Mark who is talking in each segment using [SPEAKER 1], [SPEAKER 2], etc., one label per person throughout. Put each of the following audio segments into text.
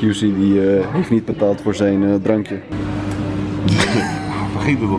[SPEAKER 1] QC die heeft niet betaald voor zijn drankje.
[SPEAKER 2] Vergeet het op.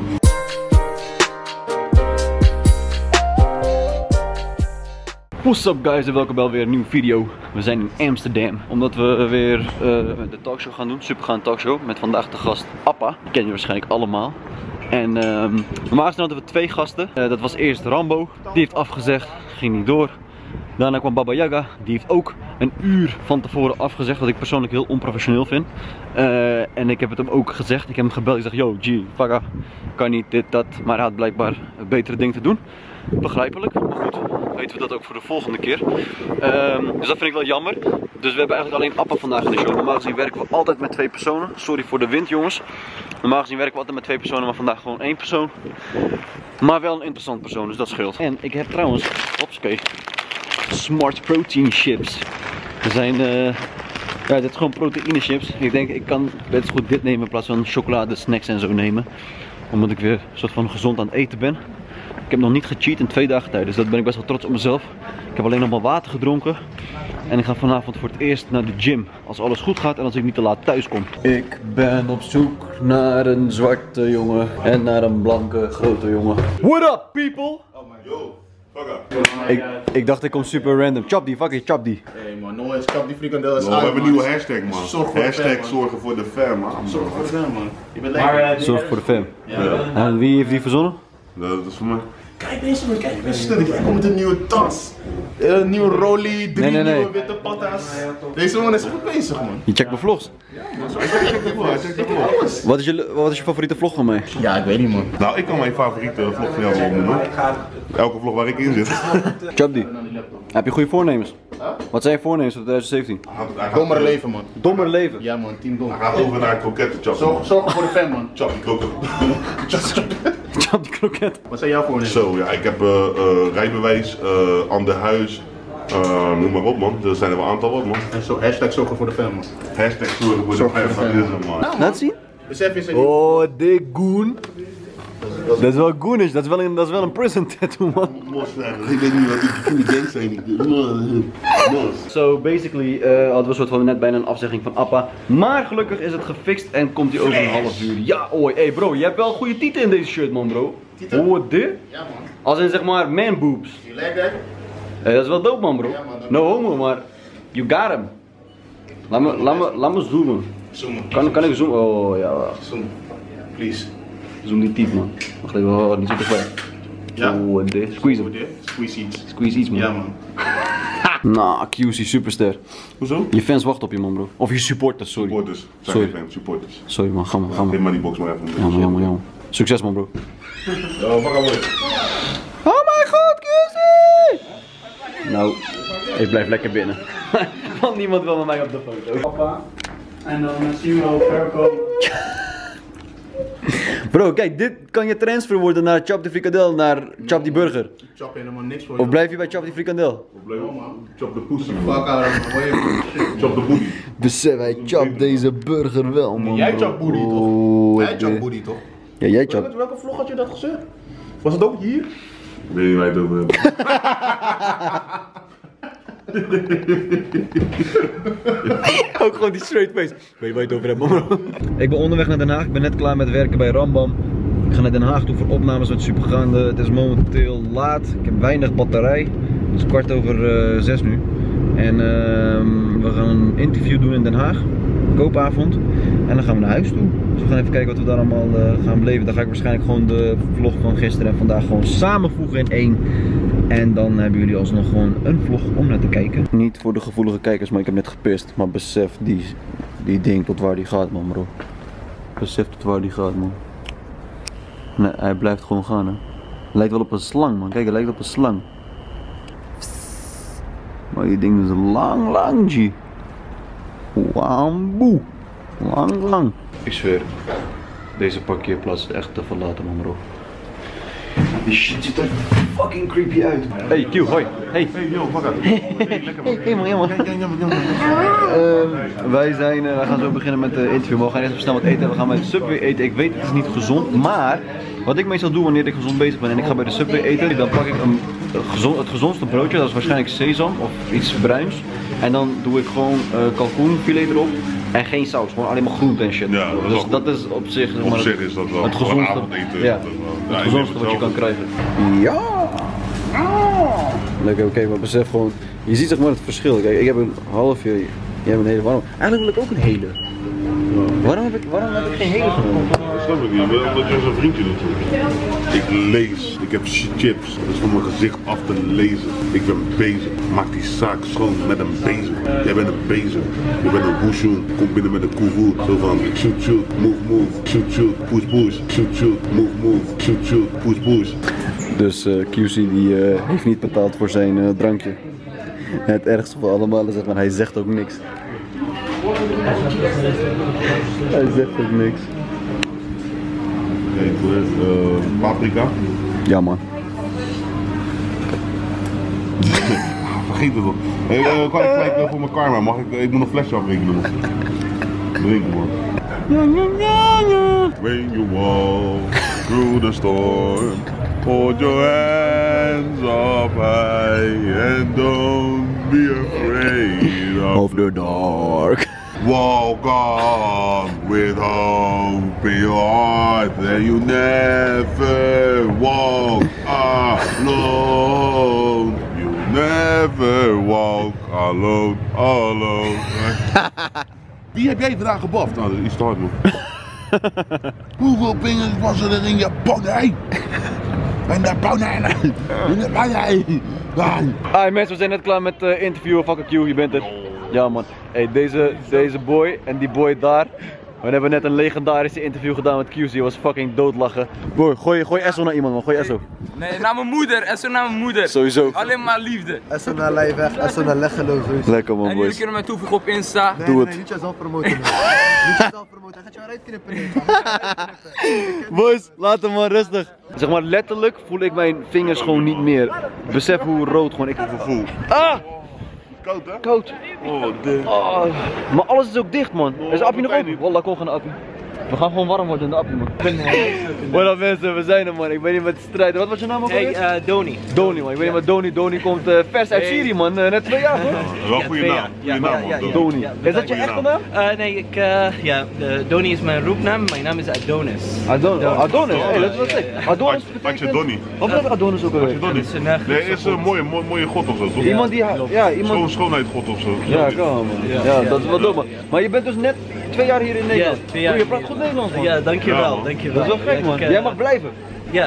[SPEAKER 1] What's up guys en welkom bij weer een nieuwe video. We zijn in Amsterdam omdat we weer de talkshow gaan doen. Supergaande talkshow met vandaag de gast Appa. Die ken je waarschijnlijk allemaal. En normaal gesproken hadden we 2 gasten. Dat was eerst Rambo, die heeft afgezegd, ging niet door. Daarna kwam Baba Yaga, die heeft ook een uur van tevoren afgezegd, wat ik persoonlijk heel onprofessioneel vind. En ik heb het hem ook gezegd, ik heb hem gebeld, ik zeg yo G, fuck, kan niet dit, dat, maar hij had blijkbaar betere dingen te doen. Begrijpelijk, maar goed, weten we dat ook voor de volgende keer. Dus dat vind ik wel jammer. Dus we hebben eigenlijk alleen Appa vandaag in de show. Normaal gezien werken we altijd met 2 personen. Sorry voor de wind jongens. Normaal gezien werken we altijd met 2 personen, maar vandaag gewoon 1 persoon. Maar wel een interessant persoon, dus dat scheelt. En ik heb trouwens, hopsakee, Smart Protein Chips. Er zijn, ja, dit is gewoon proteïne chips. Ik denk ik kan best goed dit nemen in plaats van chocolade, snacks en zo nemen. Omdat ik weer een soort van gezond aan het eten ben. Ik heb nog niet gecheat in 2 dagen tijd, dus dat ben ik best wel trots op mezelf. Ik heb alleen nog maar water gedronken. En ik ga vanavond voor het eerst naar de gym. Als alles goed gaat en als ik niet te laat thuis kom. Ik ben op zoek naar een zwarte jongen en naar een blanke grote jongen. What up people?
[SPEAKER 2] Oh man, yo, fuck up.
[SPEAKER 1] Ik dacht ik kom super random. Chop die, fuck it, chop die.
[SPEAKER 3] Hey man, no eens, kap die frikandel is
[SPEAKER 2] We hebben een nieuwe hashtag man.
[SPEAKER 3] Zorg voor de
[SPEAKER 2] hashtag
[SPEAKER 3] fam, man.
[SPEAKER 2] zorgen voor de fam man.
[SPEAKER 3] Zorg voor de fam man. Je bent lekker.
[SPEAKER 1] Zorg voor de fam.
[SPEAKER 3] Ja.
[SPEAKER 1] En wie heeft die verzonnen?
[SPEAKER 2] Dat is voor mij.
[SPEAKER 3] Kijk deze man, kijk deze stuk. Hij komt met een nieuwe tas. Een nieuwe rollie, 3
[SPEAKER 1] Nee.
[SPEAKER 3] nieuwe witte patas. Deze man is goed bezig man.
[SPEAKER 1] Je checkt mijn vlogs.
[SPEAKER 3] Alles.
[SPEAKER 1] Wat is je favoriete vlog van mij?
[SPEAKER 3] Ja, ik weet niet man.
[SPEAKER 2] Nou, ik kan mijn favoriete vlog van jou opnoemen. Elke vlog waar ik in zit.
[SPEAKER 1] Chop die. Heb je goede voornemens? Wat zijn je voornemens voor 2017?
[SPEAKER 3] Dommer leven man.
[SPEAKER 1] Dommer leven.
[SPEAKER 3] Ja man, team dom.
[SPEAKER 2] Hij gaat over naar kroketten choppen.
[SPEAKER 3] Zorg voor de fam man.
[SPEAKER 2] Chop die kroketten.
[SPEAKER 1] Chop die kroket.
[SPEAKER 3] Wat zijn jouw voornemens?
[SPEAKER 2] Zo, ja, ik heb rijbewijs, ander huis. Noem maar op man, er zijn er wel een aantal wat man.
[SPEAKER 3] En zo, hashtag zorgen voor de fam man.
[SPEAKER 2] Hashtag zorgen voor de fam, dat is hem man.
[SPEAKER 1] Laat zien.
[SPEAKER 3] Besef je ze
[SPEAKER 1] Oh, dik goon. Dat is wel goonish, dat is wel een prison tattoo man.
[SPEAKER 2] Ik weet niet wat die goede games zijn.
[SPEAKER 1] So basically hadden we een soort van net bijna een afzegging van Appa. Maar gelukkig is het gefixt en komt hij over een half uur. Ja, oi, hey bro, je hebt wel goede tieten in deze shirt man bro. Oh, dit?
[SPEAKER 3] Ja man.
[SPEAKER 1] Als in zeg maar man boobs.
[SPEAKER 3] You like that?
[SPEAKER 1] Dat is wel dope man bro.
[SPEAKER 3] Ja, man, dat
[SPEAKER 1] No homo, maar you got him. Laat me zoomen.
[SPEAKER 3] Zoom.
[SPEAKER 1] Kan ik zoomen? Oh ja.
[SPEAKER 3] Zoom. Please.
[SPEAKER 1] Zoom die tiet man. Wacht even, oh, niet zo te ver.
[SPEAKER 3] Ja.
[SPEAKER 1] Oh, dit. Squeeze hem.
[SPEAKER 3] Squeeze iets.
[SPEAKER 1] Squeeze iets man.
[SPEAKER 3] Ja man.
[SPEAKER 1] Nah, QC superster.
[SPEAKER 2] Hoezo?
[SPEAKER 1] Je fans wachten op je man bro. Of je supporters, sorry.
[SPEAKER 2] Supporters. Zijn
[SPEAKER 1] Sorry.
[SPEAKER 2] geen fans, supporters.
[SPEAKER 1] Sorry man, ga maar.
[SPEAKER 2] Geef maar die box maar even.
[SPEAKER 1] Jammer. Succes man bro.
[SPEAKER 2] Yo, fuck away.
[SPEAKER 1] Oh mijn god, QC! Nou, ik blijf lekker binnen. Want niemand wil met mij op de foto.
[SPEAKER 4] Papa. En dan zien we op verkoop.
[SPEAKER 1] Bro, kijk, dit kan je transfer worden naar Chop die frikandel, naar Chop die burger.
[SPEAKER 3] Ik chop helemaal niks voor
[SPEAKER 1] Of blijf je bij Chop die frikandel?
[SPEAKER 2] Chop de pussy
[SPEAKER 3] Fuck
[SPEAKER 2] man.
[SPEAKER 3] out of my way.
[SPEAKER 2] Chop de booty.
[SPEAKER 1] Besef, hij chopt deze burger wel man.
[SPEAKER 3] Jij
[SPEAKER 1] bro.
[SPEAKER 3] chopt booty toch?
[SPEAKER 1] Oh,
[SPEAKER 3] Jij chopt booty toch?
[SPEAKER 1] Ja, jij chopt.
[SPEAKER 3] Welke vlog had je dat gezegd? Was het ook hier?
[SPEAKER 2] Weet je waar je het over hebt?
[SPEAKER 1] Ook gewoon die straight face. Weet je waar je het over hebt, man? Ik ben onderweg naar Den Haag. Ik ben net klaar met werken bij Rambam. Ik ga naar Den Haag toe voor opnames met Supergaande. Het is momenteel laat. Ik heb weinig batterij. Het is 6:15 nu. En we gaan een interview doen in Den Haag. Koopavond. En dan gaan we naar huis toe. Dus we gaan even kijken wat we daar allemaal gaan beleven. Dan ga ik waarschijnlijk gewoon de vlog van gisteren en vandaag gewoon samenvoegen in één. En dan hebben jullie alsnog gewoon een vlog om naar te kijken. Niet voor de gevoelige kijkers, maar ik heb net gepist. Maar besef die ding tot waar die gaat, man, bro. Besef tot waar die gaat, man. Nee, hij blijft gewoon gaan, hè. Lijkt wel op een slang, man. Kijk, hij lijkt op een slang. Maar die ding is lang, G. Wamboe. Lang. Ik zweer, deze parkeerplaats is echt te verlaten, man, bro. Die shit ziet er fucking creepy uit. Hey, Q, hoi. Hey.
[SPEAKER 2] Hey, yo, fuck out.
[SPEAKER 1] Hey, man. Wij gaan zo beginnen met de interview. We gaan eerst even snel wat eten. We gaan bij de Subway eten. Ik weet, het is niet gezond, maar wat ik meestal doe wanneer ik gezond bezig ben en ik ga bij de Subway eten, dan pak ik het gezondste broodje. Dat is waarschijnlijk sesam of iets bruins. En dan doe ik gewoon kalkoenfilet erop. En geen saus, gewoon alleen maar groente en shit.
[SPEAKER 2] Ja, dat is
[SPEAKER 1] dus
[SPEAKER 2] wel
[SPEAKER 1] dat is op zich, zeg
[SPEAKER 2] Op
[SPEAKER 1] maar,
[SPEAKER 2] zich is dat wel
[SPEAKER 1] het
[SPEAKER 2] voor
[SPEAKER 1] gezondste.
[SPEAKER 2] avondeten.
[SPEAKER 1] Ja,
[SPEAKER 2] Ja,
[SPEAKER 1] het
[SPEAKER 2] ik
[SPEAKER 1] gezondste
[SPEAKER 2] neem
[SPEAKER 1] wat je kan
[SPEAKER 2] hetzelfde.
[SPEAKER 1] krijgen. Ja! Lekker, oké, maar besef gewoon, je ziet zeg maar het verschil. Kijk, ik heb een halfje, jij hebt een hele. Waarom? Eigenlijk wil ik ook een hele. Waarom heb ik geen hele genomen?
[SPEAKER 2] Dat snap ik niet, omdat je zo'n vriendje doet. Ik lees, ik heb chips, dat is voor mijn gezicht af te lezen. Ik ben bezig, maak die zaak schoon met een bezem. Jij bent een bezem, je bent een woeshoen, kom binnen met een koevoer. Zo van shoot shoot, move move, shoot shoot, push push, shoot shoot, move move, shoot shoot, push push.
[SPEAKER 1] Dus QC die heeft niet betaald voor zijn drankje. En het ergste van allemaal is, maar hij zegt ook niks. Hij zegt ook niks.
[SPEAKER 2] Kijk, paprika.
[SPEAKER 1] Ja man.
[SPEAKER 2] Vergeet het wel. Hey, kan ik gelijk voor mijn karma? Mag ik moet een flesje afrekenen nog. Drinken man. When you walk through the storm, hold your hands up high and don't be afraid
[SPEAKER 1] Of the dark.
[SPEAKER 2] Walk on with hope in your heart that you never walk alone. You never walk alone, alone. Wie heb jij vandaag gebaft? Nou, dat is iets te hard nog. Hoeveel pingers was er in je pony? En de pony. In de pony.
[SPEAKER 1] Hi mensen, we zijn net klaar met interviewen. Fuck Q, je bent het. Ja man. Hey, deze boy en die boy daar. We hebben net een legendarische interview gedaan met QC. Was fucking doodlachen. Boy, gooi Esso naar iemand man. Gooi Esso.
[SPEAKER 5] Nee, naar mijn moeder. Esso naar mijn moeder.
[SPEAKER 1] Sowieso.
[SPEAKER 5] Alleen maar liefde.
[SPEAKER 3] Esso naar Lijweg, Esso naar Leggeloos.
[SPEAKER 1] Lekker man
[SPEAKER 5] En jullie
[SPEAKER 1] boys.
[SPEAKER 5] kunnen mij toevoegen op Insta.
[SPEAKER 3] Nee,
[SPEAKER 1] Doe
[SPEAKER 3] nee,
[SPEAKER 1] het.
[SPEAKER 3] nee, niet jezelf promoten. Niet jezelf promoten, hij gaat jou eruit knippen.
[SPEAKER 1] Boys, laat hem maar rustig. Zeg maar letterlijk voel ik mijn vingers gewoon niet meer. Besef hoe rood gewoon ik me voel. Ah!
[SPEAKER 2] Koud hè?
[SPEAKER 1] Koud.
[SPEAKER 2] Oh, dit.
[SPEAKER 1] Oh, maar alles is ook dicht man. Is de appie nog open? Wallah, kom gaan de appie. We gaan gewoon warm worden in de appie man. Wat dan mensen, we zijn er man. Ik ben hier met de strijder. Wat was je naam ook alweer?
[SPEAKER 5] Hey, Doni.
[SPEAKER 1] Doni man. Ik weet niet wat Doni. Doni komt vers uit Syrië man. Net 2 jaar hoor.
[SPEAKER 2] Wel een goede naam. Goede naam man.
[SPEAKER 1] Doni. Is dat je echte naam?
[SPEAKER 6] Nee, Doni is mijn roepnaam, mijn naam is Adonis.
[SPEAKER 1] Adonis. Adonis. Hey, dat is wat ik. Adonis
[SPEAKER 2] Had je
[SPEAKER 1] betekent...
[SPEAKER 2] Donnie?
[SPEAKER 1] Wat betekent Adonis ook alweer?
[SPEAKER 2] Donnie? Nee, is een mooie god of zo, toch?
[SPEAKER 1] Iemand die... Ja, iemand...
[SPEAKER 2] Schoonheid god of zo.
[SPEAKER 1] Ja, kan man. Ja, dat is wel dom man. Maar je bent dus net 2 jaar hier in Nederland.
[SPEAKER 6] 2 jaar.
[SPEAKER 1] Oh, je praat goed Nederlands man.
[SPEAKER 6] Ja, dankjewel,
[SPEAKER 2] Ja, man.
[SPEAKER 6] dankjewel.
[SPEAKER 1] Dat is wel gek man. Jij mag blijven.
[SPEAKER 6] Ja.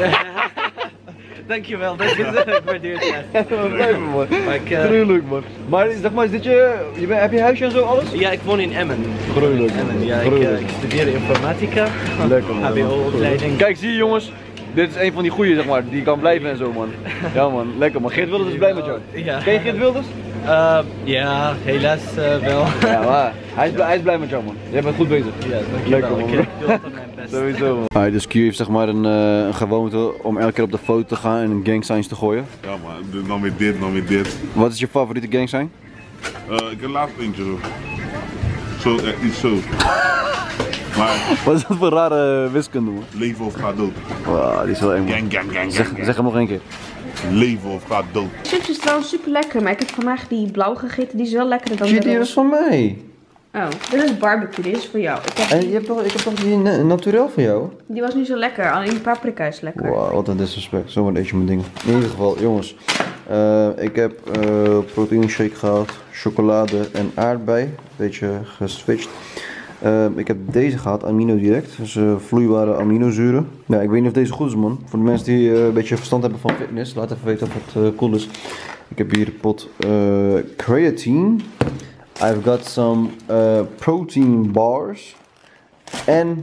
[SPEAKER 6] Dankjewel, dat is ik waardeer het echt.
[SPEAKER 1] Jij mag blijven man.
[SPEAKER 6] Maar ik,
[SPEAKER 1] Gruwelijk man. Maar zeg maar, is dit heb je huisje en zo alles?
[SPEAKER 6] ja, ik woon in Emmen.
[SPEAKER 1] Gruwelijk man.
[SPEAKER 6] Emmen, ja,
[SPEAKER 1] Gruwelijk.
[SPEAKER 6] ik studeer informatica.
[SPEAKER 1] Lekker man.
[SPEAKER 6] HBO-opleiding.
[SPEAKER 1] Kijk, zie je jongens. Dit is een van die goeie zeg maar, die kan blijven en zo man. Ja man, lekker man. Geert Wilders is blij met jou.
[SPEAKER 6] Ja.
[SPEAKER 1] Ken je Geert Wilders?
[SPEAKER 6] Ja, helaas wel.
[SPEAKER 1] Ja maar, hij is blij met jou man. Jij bent goed bezig.
[SPEAKER 6] Ja, dankjewel.
[SPEAKER 1] Lekker, man.
[SPEAKER 6] Ik doe altijd mijn best.
[SPEAKER 1] Sowieso man. Dus Q heeft zeg maar een gewoonte om elke keer op de foto te gaan en een gang signs te gooien.
[SPEAKER 2] Ja man, dan weer dit, dan weer dit.
[SPEAKER 1] Wat is je favoriete gang sign?
[SPEAKER 2] Ik heb laatst eentje zo. Zo, echt iets zo. Maar
[SPEAKER 1] Wat is dat voor rare wiskunde man?
[SPEAKER 2] leven of ga dood.
[SPEAKER 1] Wow, die is wel eng man.
[SPEAKER 2] Gang.
[SPEAKER 1] Zeg hem nog één keer.
[SPEAKER 2] Leven of ga dood.
[SPEAKER 7] Chips is trouwens super lekker, maar ik heb vandaag die blauw gegeten, die is wel lekkerder dan de
[SPEAKER 1] Die is
[SPEAKER 7] roze.
[SPEAKER 1] van mij.
[SPEAKER 7] Oh, dit is barbecue, dit is voor jou.
[SPEAKER 1] En ik heb toch die naturel voor jou?
[SPEAKER 7] Die was niet zo lekker, alleen die paprika is lekker.
[SPEAKER 1] Wow, wat een disrespect. Zomaar eet je mijn dingen. In ieder geval, jongens. Ik heb proteïne shake gehad, chocolade en aardbei. Beetje geswitcht. Ik heb deze gehad, Amino Direct. Dus vloeibare aminozuren. Ja, ik weet niet of deze goed is man. Voor de mensen die een beetje verstand hebben van fitness. Laat even weten of het cool is. Ik heb hier een pot creatine. I've got some protein bars. En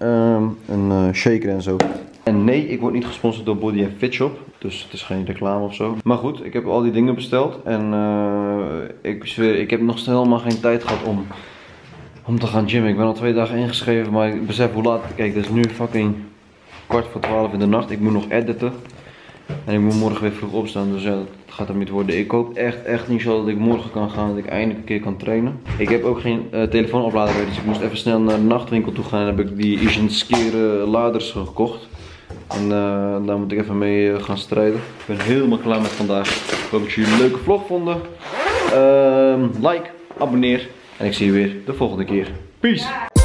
[SPEAKER 1] een shaker en zo. En nee, ik word niet gesponsord door Body & Fit Shop. Dus het is geen reclame of zo. Maar goed, ik heb al die dingen besteld. En ik zweer, ik heb nog steeds helemaal geen tijd gehad om te gaan gymmen. Ik ben al 2 dagen ingeschreven, maar ik besef hoe laat. Kijk, het is nu fucking 11:15 in de nacht. Ik moet nog editen. En ik moet morgen weer vroeg opstaan, dus ja, dat gaat hem niet worden. Ik hoop echt niet zo dat ik morgen kan gaan, dat ik eindelijk een keer kan trainen. Ik heb ook geen telefoonoplader meer, dus ik moest even snel naar de nachtwinkel toe gaan en heb ik die Asian Skere laders gekocht. En daar moet ik even mee gaan strijden. Ik ben helemaal klaar met vandaag. Ik hoop dat jullie een leuke vlog vonden. Like, abonneer En ik zie je weer de volgende keer. Peace!